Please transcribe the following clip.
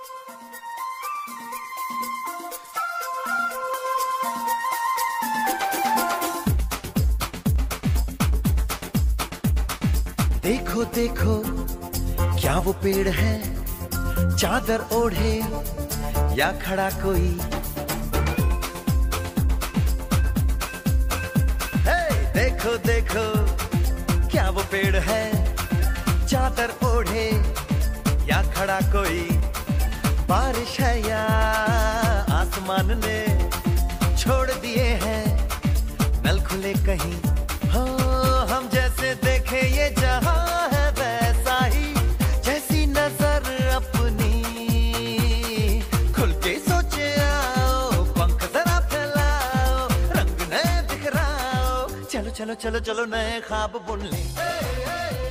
देखो देखो क्या वो पेड़ है, चादर ओढ़े या खड़ा कोई। हे देखो देखो क्या वो पेड़ है, चादर ओढ़े या खड़ा कोई। बारिश है या आसमान ने छोड़ दिए हैं नल खुले कहीं। हो हम जैसे देखे ये जहां है वैसा ही, जैसी नजर अपनी खुल के सोचे आओ, पंख जरा फैलाओ, रंग नए बिखराओ। चलो चलो चलो चलो नए ख्वाब बुन ले।